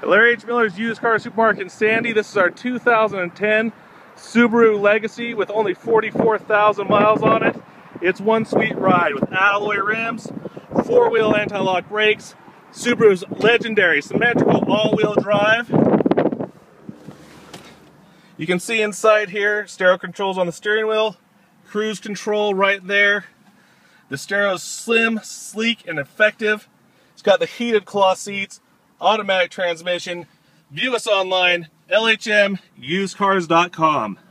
Larry H. Miller's Used Car Supermarket in Sandy. This is our 2010 Subaru Legacy with only 44,000 miles on it. It's one sweet ride with alloy rims, four-wheel anti-lock brakes, Subaru's legendary symmetrical all-wheel drive. You can see inside here, stereo controls on the steering wheel, cruise control right there. The stereo is slim, sleek, and effective. It's got the heated cloth seats, automatic transmission. View us online, lhmusedcars.com.